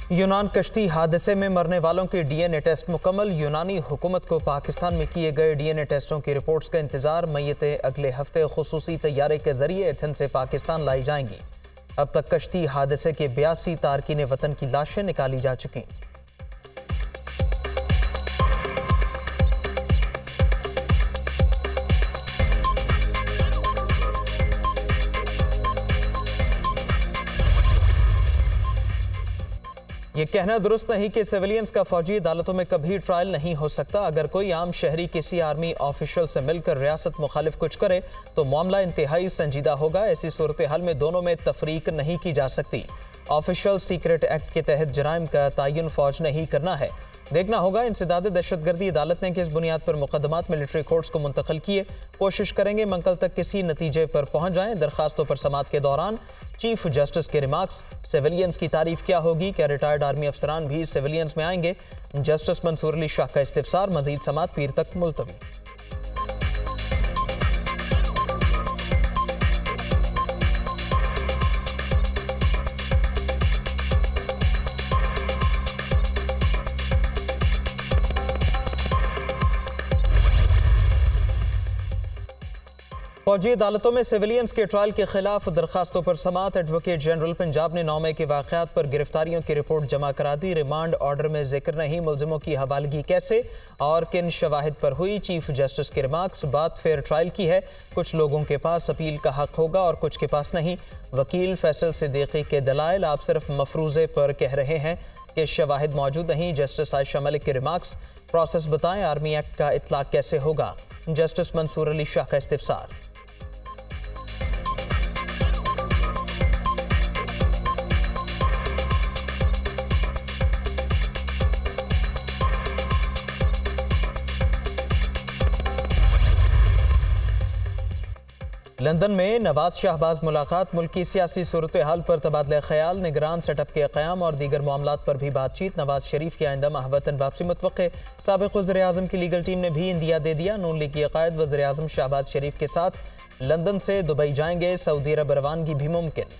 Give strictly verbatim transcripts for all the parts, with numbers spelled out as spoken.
यूनान कश्ती हादसे में मरने वालों के डीएनए टेस्ट मुकम्मल। यूनानी हुकूमत को पाकिस्तान में किए गए डीएनए टेस्टों की रिपोर्ट्स का इंतजार। मैयतें अगले हफ्ते खुसूसी तैयारे के जरिए एथेंस से पाकिस्तान लाई जाएंगी। अब तक कश्ती हादसे के बयासी तारकीन वतन की लाशें निकाली जा चुकी। ये कहना दुरुस्त नहीं कि सिविलियंस का फौजी अदालतों में कभी ट्रायल नहीं हो सकता। अगर कोई आम शहरी किसी आर्मी ऑफिशियल से मिलकर रियासत मुखालिफ कुछ करे तो मामला इंतहाई संजीदा होगा। ऐसी सूरत हाल में दोनों में तफरीक नहीं की जा सकती। ऑफिशियल सीक्रेट एक्ट के तहत जराइम का तयन फौज ने ही करना है। देखना होगा इंसदाद दहशतगर्दी अदालत ने किस बुनियाद पर मुकदमात मिलिट्री कोर्ट्स को मुंतकिल किए। कोशिश करेंगे मंगल तक किसी नतीजे पर पहुंच जाएं। दरखास्तों पर समात के दौरान चीफ जस्टिस के रिमार्क्स। सिविलियंस की तारीफ क्या होगी, क्या रिटायर्ड आर्मी अफसरान भी सिविलियंस में आएंगे। जस्टिस मंसूर अली शाह का इस्तिफसार। मजीद समात पीर तक मुलतवी। फौजी अदालतों में सिविलियंस के ट्रायल के खिलाफ दरखास्तों पर समात। एडवोकेट जनरल पंजाब ने नौ मई के वाक़यात पर गिरफ्तारियों की रिपोर्ट जमा करा दी। रिमांड ऑर्डर में जिक्र नहीं मुलजिमों की हवालगी कैसे और किन शवाहिद पर हुई। चीफ जस्टिस के रिमार्क्स। बात फेयर ट्रायल की है। कुछ लोगों के पास अपील का हक होगा और कुछ के पास नहीं। वकील फैसल सिद्दीकी के दलाइल। आप सिर्फ मफरूजे पर कह रहे हैं कि शवाहिद मौजूद नहीं। जस्टिस आयशा मलिक के रिमार्क्स। प्रोसेस बताएं, आर्मी एक्ट का इतलाक कैसे होगा। जस्टिस मंसूर अली शाह का इस्तिफसार। लंदन में नवाज शहबाज मुलाकात। मुल्की सियासी सूरत हाल पर तबादला ख्याल। निगरान सेटअप के क़याम और दीगर मामलात पर भी बातचीत। नवाज शरीफ की आइंदा माह वतन वापसी मुतवक्के। साबिक़ वज़ीर आज़म की लीगल टीम ने भी इंदिया दे दिया। नून लीग के क़ायद वज़ीर आज़म शहबाज शरीफ के साथ लंदन से दुबई जाएंगे। सऊदी अरब रवानगी भी मुमकिन।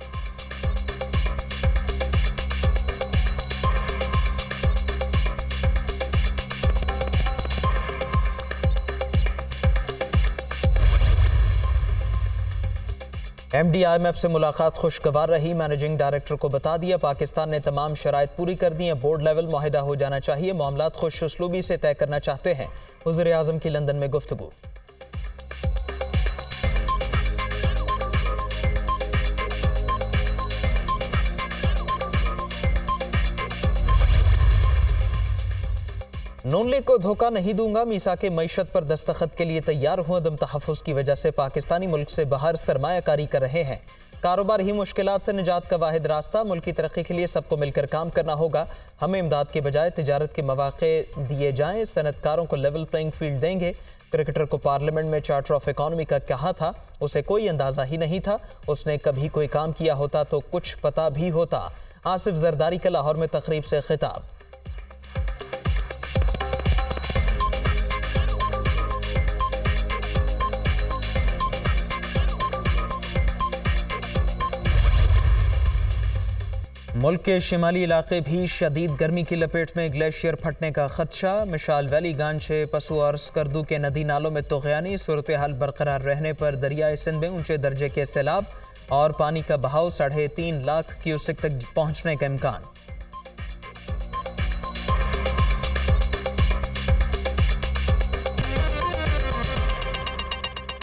M D I M F से मुलाकात खुशगवार रही। मैनेजिंग डायरेक्टर को बता दिया पाकिस्तान ने तमाम शराइत पूरी कर दी है। बोर्ड लेवल मुआहिदा हो जाना चाहिए। मामलात खुश उसलूबी से तय करना चाहते हैं। वज़ीर आज़म की लंदन में गुफ्तगू। नून लीग को धोखा नहीं दूंगा। मीसा के मईशत पर दस्तखत के लिए तैयार हूं। अदम तहफ़्फ़ुज़ की वजह से पाकिस्तानी मुल्क से बाहर सरमायाकारी कर रहे हैं। कारोबार ही मुश्किलात से निजात का वाहिद रास्ता। मुल्क की तरक्की के लिए सबको मिलकर काम करना होगा। हमें इमदाद के बजाय तिजारत के मौक़े दिए जाएं। सनतकारों को लेवल प्लेइंग फील्ड देंगे। क्रिकेटर को पार्लियामेंट में चार्टर ऑफ इकॉनमी का कहा था, उसे कोई अंदाज़ा ही नहीं था। उसने कभी कोई काम किया होता तो कुछ पता भी होता। आसिफ जरदारी का लाहौर में तकरीब से खिताब। मुल्क के शिमाली इलाके भी शदीद गर्मी की लपेट में। ग्लेशियर फटने का खदशा। मिशाल वैली, गांशे, पसू और स्कर्दू के नदी नालों में तूग़यानी। सूरत हाल बरकरार रहने पर दरियाए सिंध में ऊंचे दर्जे के सैलाब और पानी का बहाव साढ़े तीन लाख क्यूसेक तक पहुंचने का इम्कान।